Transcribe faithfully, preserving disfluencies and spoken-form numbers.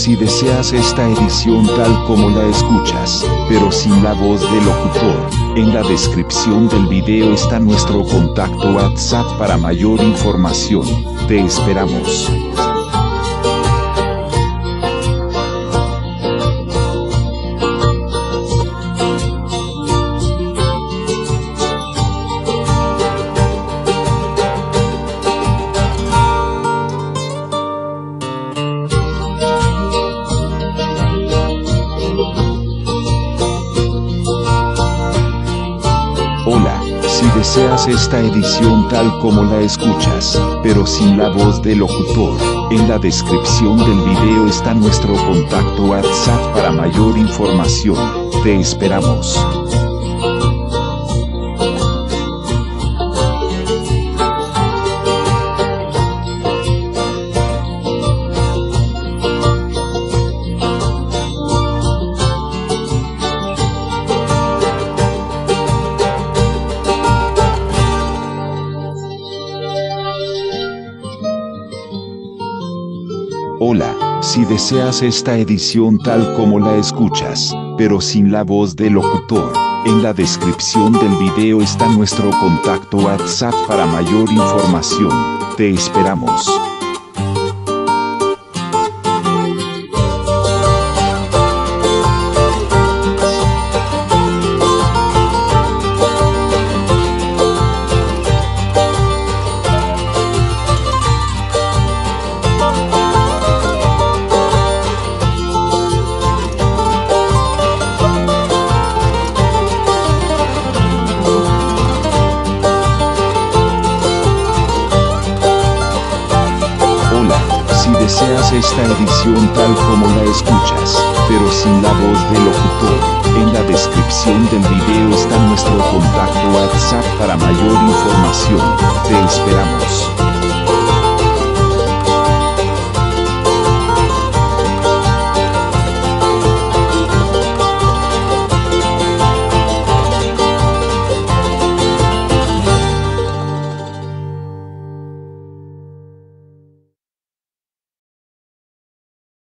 Si deseas esta edición tal como la escuchas, pero sin la voz del locutor, en la descripción del video está nuestro contacto WhatsApp para mayor información. Te esperamos. Hola, si deseas esta edición tal como la escuchas, pero sin la voz del locutor, en la descripción del video está nuestro contacto WhatsApp para mayor información. Te esperamos. Hola, si deseas esta edición tal como la escuchas, pero sin la voz del locutor, en la descripción del video está nuestro contacto WhatsApp para mayor información. Te esperamos. Si deseas esta edición tal como la escuchas, pero sin la voz del locutor, en la descripción del video está nuestro contacto WhatsApp para mayor información. Te esperamos.